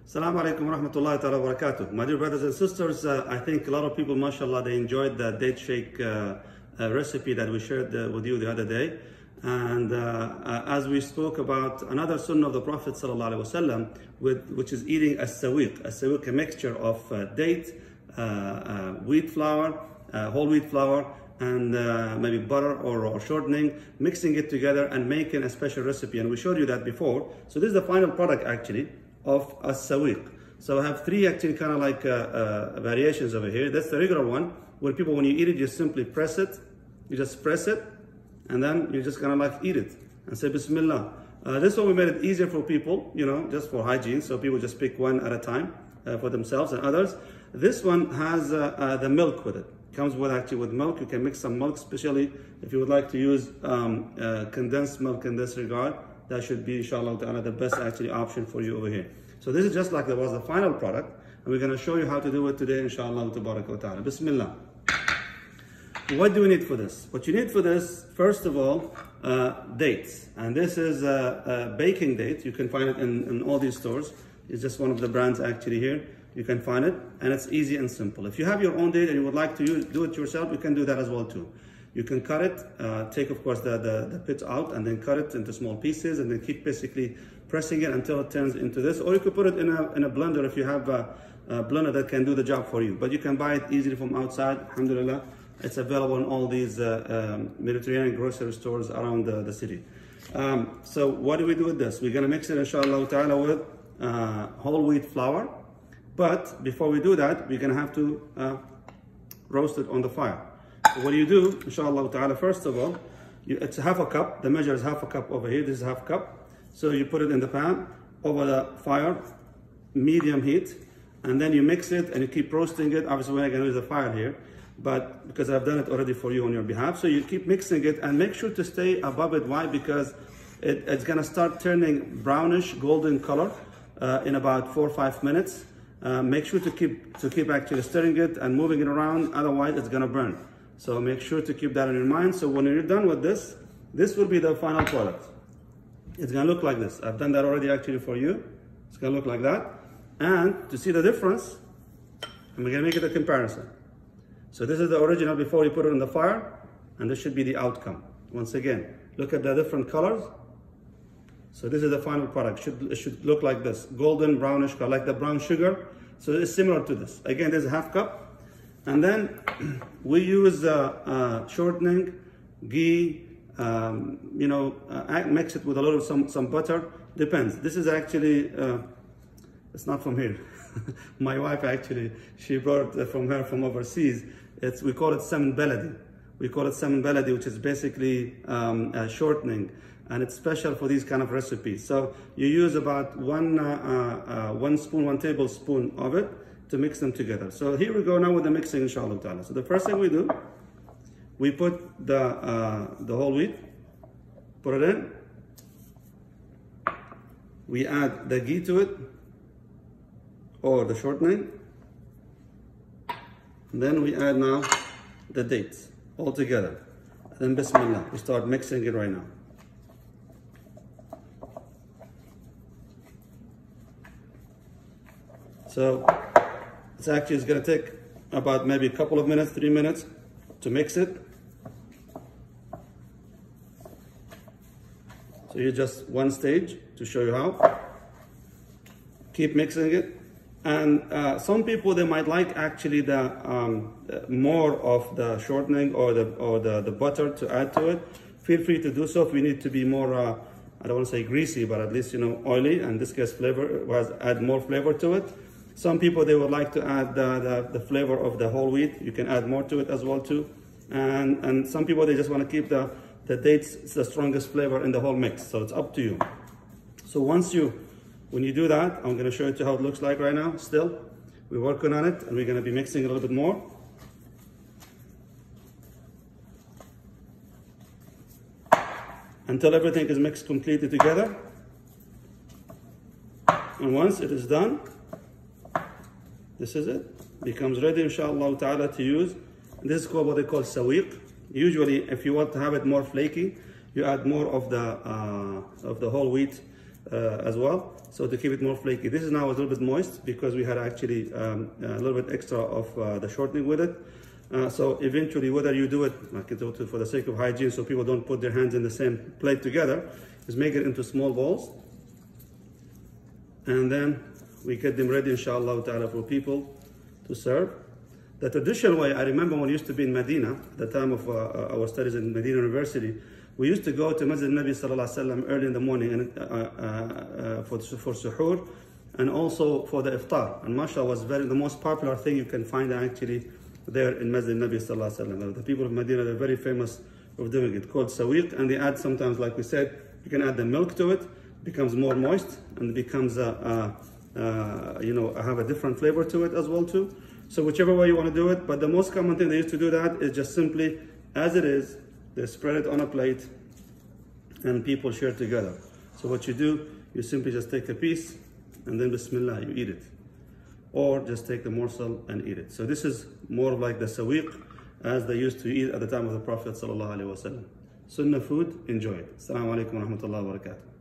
Assalamu alaikum wa rahmatullahi ta'ala wa barakatuh. My dear brothers and sisters, I think a lot of people, mashallah, they enjoyed the date shake recipe that we shared with you the other day. And as we spoke about another sunnah of the Prophet sallallahu alaihi wasallam, which is eating as-Saweeq. As-Saweeq, a mixture of date, wheat flour, whole wheat flour, and maybe butter or shortening, mixing it together and making a special recipe. And we showed you that before. So this is the final product actually of As-Saweeq. So I have three actually kind of like variations over here. That's the regular one, where people, when you eat it, you simply press it. You just press it, and then you're just gonna like eat it and say Bismillah. This one we made it easier for people, you know, just for hygiene. So people just pick one at a time for themselves and others. This one has the milk with it. Comes with actually with milk. You can mix some milk, especially if you would like to use condensed milk in this regard. That should be, inshallah ta'ala, the best actually option for you over here. So this is just like that was the final product, and we're going to show you how to do it today, inshallah ta'ala. Bismillah. What do we need for this? What you need for this, first of all, dates. And this is a baking date. You can find it in all these stores. It's just one of the brands actually here. You can find it, and it's easy and simple. If you have your own date and you would like to do it yourself, you can do that as well too. You can cut it, take of course the pits out, and then cut it into small pieces, and then keep basically pressing it until it turns into this. Or you could put it in a blender if you have a blender that can do the job for you. But you can buy it easily from outside, alhamdulillah. It's available in all these Mediterranean grocery stores around the city. So what do we do with this? We're gonna mix it, inshallah ta'ala, with whole wheat flour. But before we do that, we're gonna have to roast it on the fire. So what do you do, inshallah ta'ala? First of all, it's half a cup. The measure is half a cup over here. This is half a cup. So you put it in the pan over the fire, medium heat, and then you mix it and you keep roasting it. Obviously, we're not gonna use the fire here, but because I've done it already for you on your behalf. So you keep mixing it and make sure to stay above it. Why? Because it's gonna start turning brownish, golden color in about 4 or 5 minutes. Make sure to keep actually stirring it and moving it around. Otherwise, it's gonna burn. So make sure to keep that in your mind. So when you're done with this, this will be the final product. It's gonna look like this. I've done that already actually for you. It's gonna look like that. And to see the difference, I'm gonna make it a comparison. So this is the original before you put it in the fire, and this should be the outcome. Once again, look at the different colors. So this is the final product. It should look like this, golden brownish color, like the brown sugar. So it's similar to this. Again, there's a half cup. And then we use shortening, ghee, mix it with a little some butter. Depends. This is actually, it's not from here. My wife actually, she brought it from overseas. We call it saman baladi. We call it saman baladi, which is basically shortening. And it's special for these kind of recipes. So you use about one tablespoon of it to mix them together. So here we go now with the mixing, inshallah ta'ala. So the first thing we do, we put the whole wheat, put it in. We add the ghee to it, or the shortening. And then we add now the dates all together. And then Bismillah, we start mixing it right now. So it's going to take about maybe a couple of minutes, 3 minutes to mix it. So you just one stage to show you how. Keep mixing it. And some people, they might like actually the more of the shortening or the butter to add to it. Feel free to do so if we need to be more, I don't want to say greasy, but at least, oily. And this gets add more flavor to it. Some people, they would like to add the flavor of the whole wheat. You can add more to it as well too. And some people, they just want to keep the dates, it's the strongest flavor in the whole mix. So it's up to you. So when you do that, I'm going to show you how it looks like right now. Still, we're working on it, and we're going to be mixing a little bit more. Until everything is mixed completely together. And once it is done, this is it. Becomes ready, inshallah ta'ala, to use. And this is called what they call Saweeq. Usually, if you want to have it more flaky, you add more of the whole wheat as well, so to keep it more flaky. This is now a little bit moist because we had actually a little bit extra of the shortening with it. So eventually, whether you do it like for the sake of hygiene, so people don't put their hands in the same plate together, is make it into small balls, and then we get them ready, inshallah ta'ala, for people to serve. The traditional way, I remember when we used to be in Medina, at the time of our studies in Medina University, we used to go to Masjid Nabi sallallahu alaihi wasallam early in the morning and for suhoor, and also for the iftar. And mashallah was the most popular thing you can find actually there in Masjid Nabi sallallahu alaihi wasallam. The people of Medina, they're very famous of doing it, called As-Saweeq, and they add sometimes, like we said, you can add the milk to it, becomes more moist, and it becomes have a different flavor to it as well too. So whichever way you want to do it, but the most common thing they used to do that is just simply, as it is, they spread it on a plate and people share together. So what you do, you simply just take a piece and then Bismillah, you eat it. Or just take the morsel and eat it. So this is more like the Saweeq as they used to eat at the time of the Prophet sallallahu alaihi wasallam. Sunnah food, enjoy it. Assalamu alaikum wa rahmatullahi wa barakatuh.